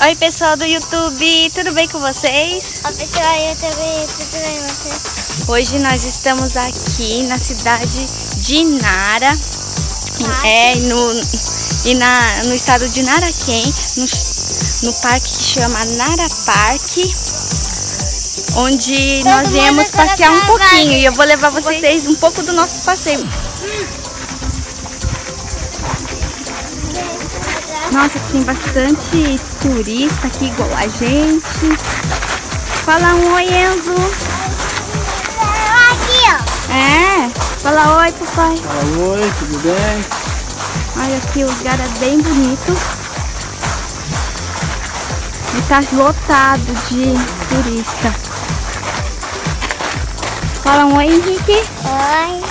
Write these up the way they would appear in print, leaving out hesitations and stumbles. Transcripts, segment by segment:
Oi pessoal do YouTube, tudo bem com vocês? Oi pessoal do YouTube, tudo bem com vocês? Hoje nós estamos aqui na cidade de Nara, no estado de Naraquém, no parque que chama Nara Parque, onde nós viemos passear um pouquinho e eu vou levar vocês um pouco do nosso passeio. Nossa, tem bastante turista aqui igual a gente. Fala um oi, Enzo. Aqui, ó. É, fala oi, papai. Fala oi, tudo bem? Olha aqui, o lugar é bem bonito. E tá lotado de turista. Fala um oi, Henrique. Oi.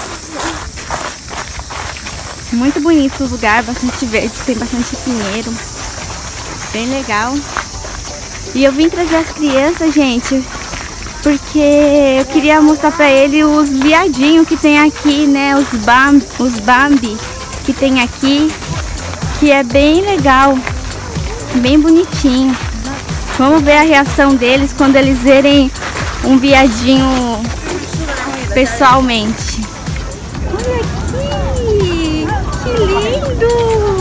Muito bonito o lugar, bastante verde, tem bastante pinheiro. Bem legal. E eu vim trazer as crianças, gente, porque eu queria mostrar pra eles os viadinhos que tem aqui, né? Os Bambi que tem aqui, que é bem legal, bem bonitinho. Vamos ver a reação deles quando eles verem um viadinho pessoalmente. Olha aqui, que lindo!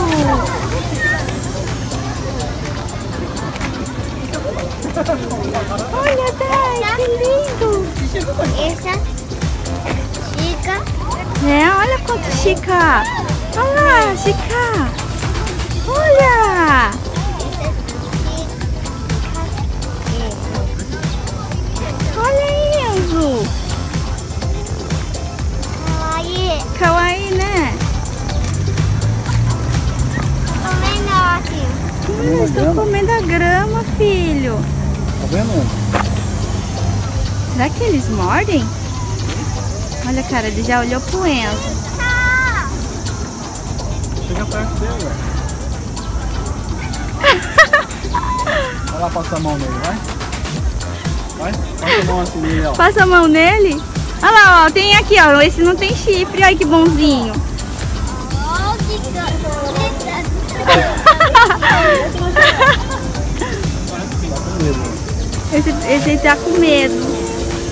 Olha, Dai, que lindo! Essa Chica. É, olha quanto Chica! Olha lá, Chica! Olha! Olha aí, Enzo! Aí. Kawaii, né? Comendo aqui. Eles estão comendo a grama, filho! Tá vendo? Será que eles mordem? Olha, cara, ele já olhou pro Enzo. Chega perto dele, vai lá passar a mão nele, vai. Vai, passa a mão assim nele, ó. Passa a mão nele. Olha lá, ó, tem aqui, ó. Esse não tem chifre, olha que bonzinho. Esse tá com medo.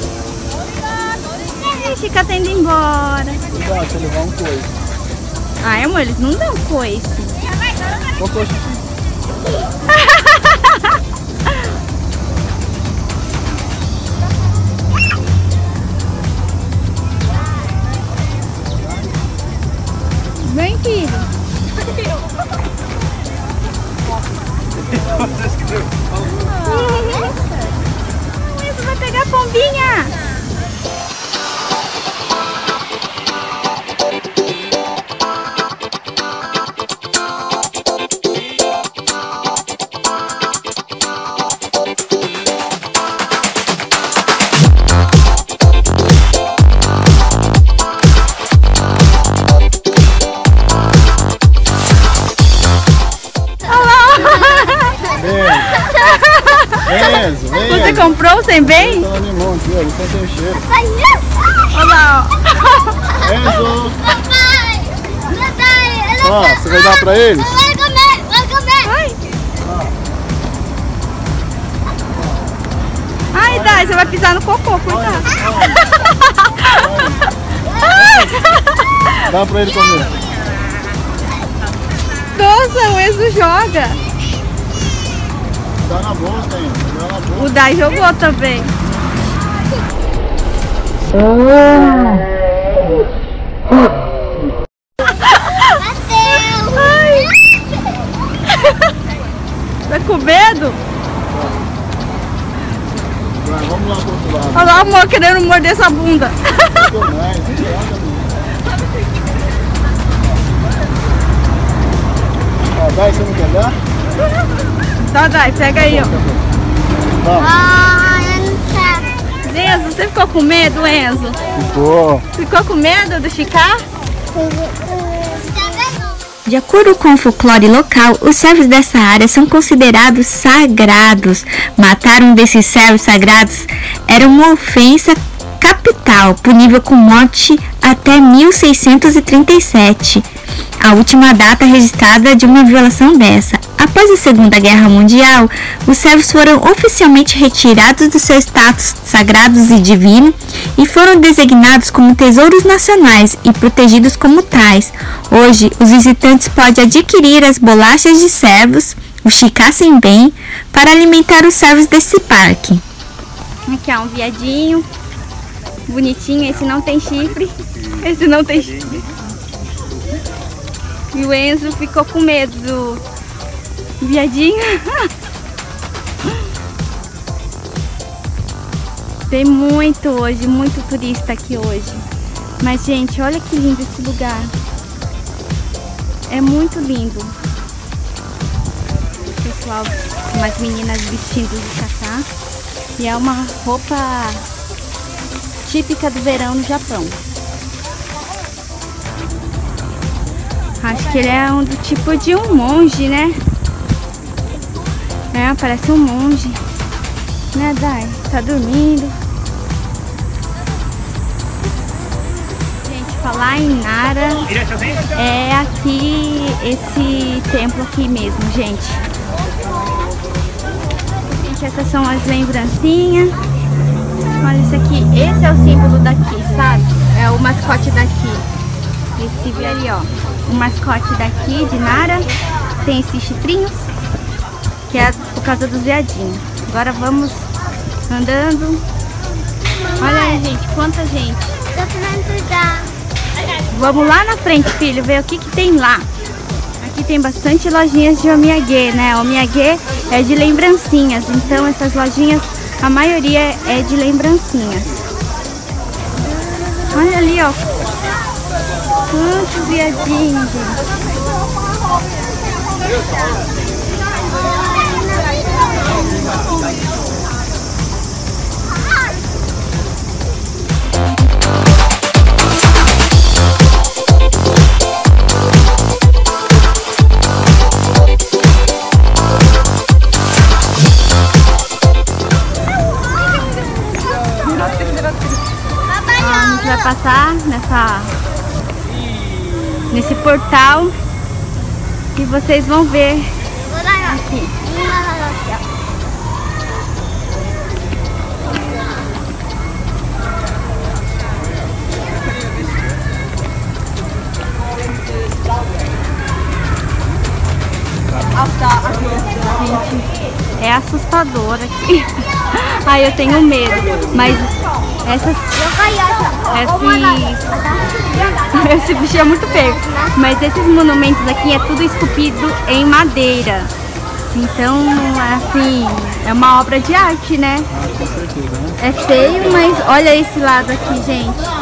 Fica tendo embora. Cuidado, se eu levar um coice. Ai, amor, eles não dão coice. Qual foi o xixi? Vem, filho. Isso vai pegar a pombinha. Enzo, Você comprou sem bem? Tá no limão aqui, ó, ele só tem cheiro. Olha lá, ó. Enzo! Papai! Papai! Ó, você vai dar pra eles? Vai comer! Vai comer! Ai. Ai, Dai, você vai pisar no cocô, cuidado. Dá pra ele comer. Nossa, o Enzo joga. Dá na bolsa, hein? Dá na bolsa. O Dai jogou também. Ai. Tá com medo? Vai, vamos lá pro outro lado. Olha lá, amor, querendo morder essa bunda. Ó, Dai, você não quer dar? Tá, Dai, pega aí, ó. Tá. Enzo, você ficou com medo, Enzo? Ficou. Ficou com medo do Chicar? De acordo com o folclore local, os servos dessa área são considerados sagrados. Matar um desses servos sagrados era uma ofensa capital, punível com morte até 1637. A última data registrada de uma violação dessa. A Após a Segunda Guerra Mundial, os servos foram oficialmente retirados do seu status sagrados e divino e foram designados como tesouros nacionais e protegidos como tais. Hoje, os visitantes podem adquirir as bolachas de servos, o chicassem bem, para alimentar os servos desse parque. Aqui ó, um viadinho, bonitinho, esse não tem chifre, esse não tem chifre. E o Enzo ficou com medo do viadinho. Tem muito hoje, muito turista aqui hoje. Mas gente, olha que lindo esse lugar. É muito lindo. Pessoal, umas meninas vestindo de caçar. E é uma roupa típica do verão no Japão. Acho que ele é do tipo de um monge, né? É, parece um monge. Né, Dai? Tá dormindo. Gente, falar em Nara, é aqui, esse templo aqui mesmo, gente. Gente, essas são as lembrancinhas. Olha isso aqui. Esse é o símbolo daqui, sabe? É o mascote daqui. Esse ali, ó. O mascote daqui de Nara. Tem esses chifrinhos, que é por causa dos viadinhos. Agora vamos andando. Olha aí, gente, quanta gente. Vamos lá na frente, filho, ver o que tem lá. Aqui tem bastante lojinhas de omiyage, né? Omiyage é de lembrancinhas, então essas lojinhas, a maioria é de lembrancinhas. Olha ali, ó. Quantos viadinhos, gente. A gente vai passar nesse portal e vocês vão ver aqui. Gente, é assustador aqui. Ai, eu tenho medo, mas esse bicho é muito feio. Mas esses monumentos aqui é tudo esculpido em madeira. Então, assim, é uma obra de arte, né? Com certeza, né? É feio, mas olha esse lado aqui, gente.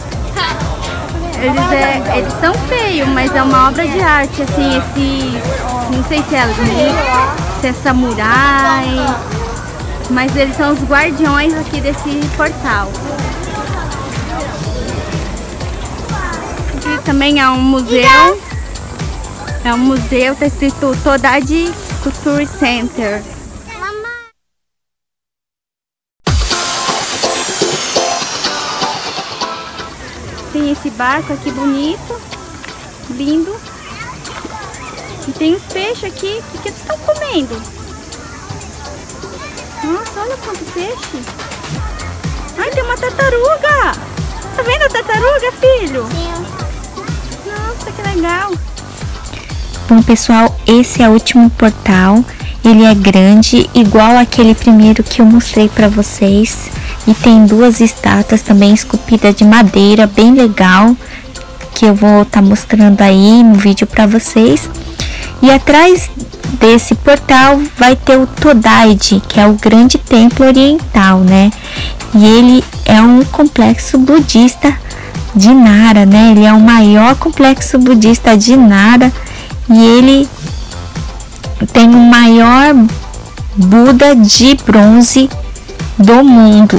Eles são feios, mas é uma obra de arte, assim, não sei se é se é samurai, mas eles são os guardiões aqui desse portal. Aqui também é um museu. É um museu, tá escrito Todaiji Culture Center. Tem esse barco aqui bonito, lindo. E tem os peixes aqui. O que eles estão comendo? Nossa, olha quanto peixe. Ai, tem uma tartaruga. Tá vendo a tartaruga, filho? Sim. Nossa, que legal. Bom, pessoal, esse é o último portal. Ele é grande, igual aquele primeiro que eu mostrei pra vocês. E tem duas estátuas também esculpidas de madeira, bem legal, que eu vou estar mostrando aí no vídeo pra vocês. E atrás desse portal vai ter o Todaiji, que é o grande templo oriental, né? E ele é um complexo budista de Nara, né? Ele é o maior complexo budista de Nara e ele tem o maior Buda de bronze do mundo.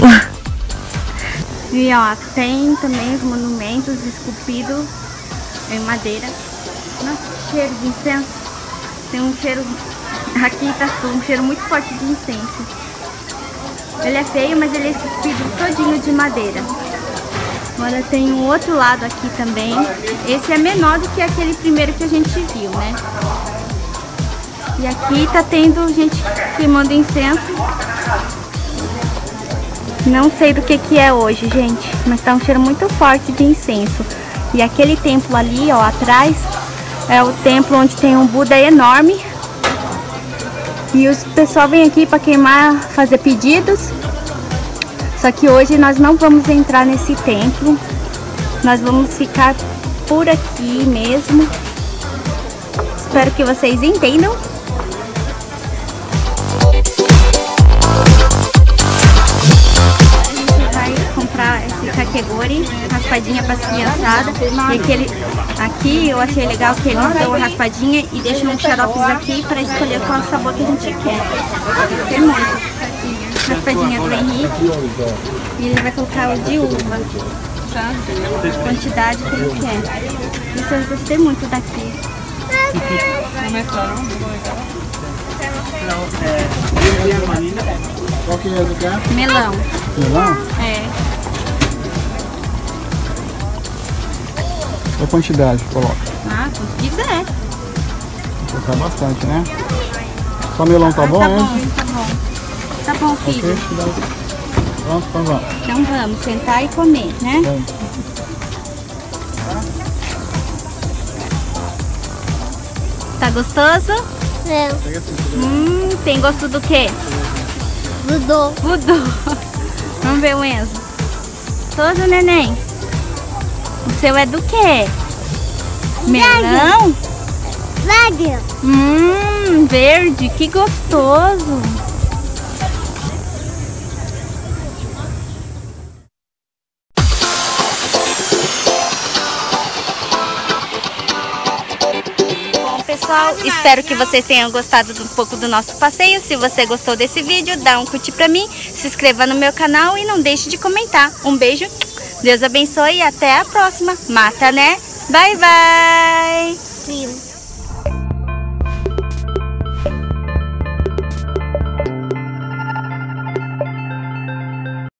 E ó, tem também os monumentos esculpidos em madeira. Nossa, que cheiro de incenso. Tem um cheiro, aqui tá um cheiro muito forte de incenso. Ele é feio, mas ele é esculpido todinho de madeira. Agora tem um outro lado aqui também. Esse é menor do que aquele primeiro que a gente viu, né? E aqui tá tendo gente queimando incenso. Não sei do que é hoje, gente, mas tá um cheiro muito forte de incenso. E aquele templo ali, ó, atrás, é o templo onde tem um Buda enorme. E o pessoal vem aqui para queimar, fazer pedidos. Só que hoje nós não vamos entrar nesse templo. Nós vamos ficar por aqui mesmo. Espero que vocês entendam. Esse kakegori, raspadinha para as criançadas. E aqui eu achei legal que eles dão uma raspadinha e deixam uns xaropes aqui para escolher qual sabor que a gente quer. Tem muito. Raspadinha do Henrique. E ele vai colocar o de uva, tá? A quantidade que ele quer. Isso eu gostei muito daqui. Qual que é do que? Melão. Melão? É. Qual quantidade coloca? Ah, quanto quiser. Vou colocar bastante, né? Só melão tá bom, tá né? bom, tá bom. Tá bom, filho. Ok, pronto, então vamos. Então vamos sentar e comer, né? Vamos. Tá gostoso? Não. Tem gosto do quê? Mudou. Voodoo. Vamos ver o Enzo. Gostoso, neném? O seu é do quê? Melão? Verde. Verde. Que gostoso. Pessoal, espero que vocês tenham gostado um pouco do nosso passeio. Se você gostou desse vídeo, dá um curtir pra mim, se inscreva no meu canal e não deixe de comentar. Um beijo, Deus abençoe e até a próxima. Mata, né? Bye, bye!